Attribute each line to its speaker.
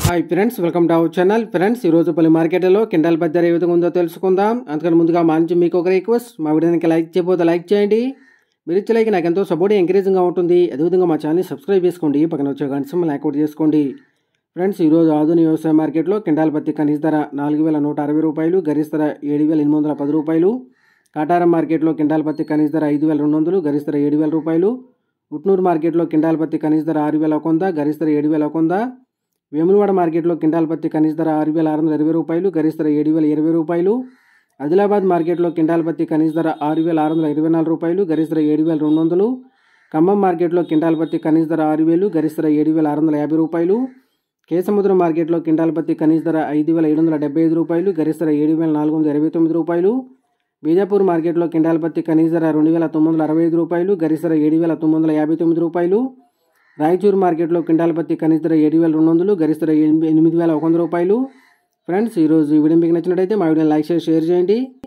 Speaker 1: Hi friends, welcome to our channel. Friends, ఈరోజు పలు మార్కెట్లో కింటాల్ పత్తి ధర ఏ విధంగా ఉందో తెలుసుకుందాం. అందుకని ముందుగా మా నుంచి మీకు ఒక రిక్వెస్ట్, మా వీడియోకి లైక్ చేయకపోతే లైక్ చేయండి. మీరు ఇచ్చే లైక్ నాకు ఎంతో సపోర్ట్ ఎంకరేజింగ్గా ఉంటుంది. అదేవిధంగా మా ఛానల్ని సబ్స్క్రైబ్ చేసుకోండి, పక్కన వచ్చే గంట సింబల్ యాక్టివేట్ చేసుకోండి. ఫ్రెండ్స్, ఈరోజు ఆధునిక వ్యవసాయ మార్కెట్లో కింటాల్ పత్తి కనీస ధర 4,160 రూపాయలు, గరిష్ట ధర 7,810 రూపాయలు. కాటారం మార్కెట్లో కింటాల్ పత్తి కనీస ధర 5,200, గరిష్ట ధర 7,000 రూపాయలు. ఉట్నూరు మార్కెట్లో కింటాల్ పత్తి కనీస ధర 6,100, గరిష్ట ధర 7,100. వేములవాడ మార్కెట్లో కింటాల్ పత్తి కనీస ధర 6,620 రూపాయలు, గరిష్ట ధర 7,020 రూపాయలు. ఆదిలాబాద్ మార్కెట్లో కింటాల్ పత్తి కనీస ధర 6,624 రూపాయలు, గరిష్ట ధర 7,200. ఖమ్మం మార్కెట్లో కింటాల్ పత్తి కనీస ధర 6,000, గరిష్ట ధర 7,650 రూపాయలు. కేసముద్రం మార్కెట్లో కింటాల్ పత్తి కనీస ధర 5,775 రూపాయలు, గరిష్ట ధర 7,429 రూపాయలు. బీజాపూర్ మార్కెట్లో కింటాల్ పత్తి కనీస ధర 2,965 రూపాయలు, గరిష్ట ధర 7,959 రూపాయలు. రాయచూరు మార్కెట్లో కింటాల్ పత్తి కనీస ధర 7,200, గరిష్ట ధర 8,100 రూపాయలు. ఫ్రెండ్స్, ఈరోజు ఈ వీడియో మీకు నచ్చినట్టయితే మా వీడియోని లైక్ చేసి షేర్ చేయండి.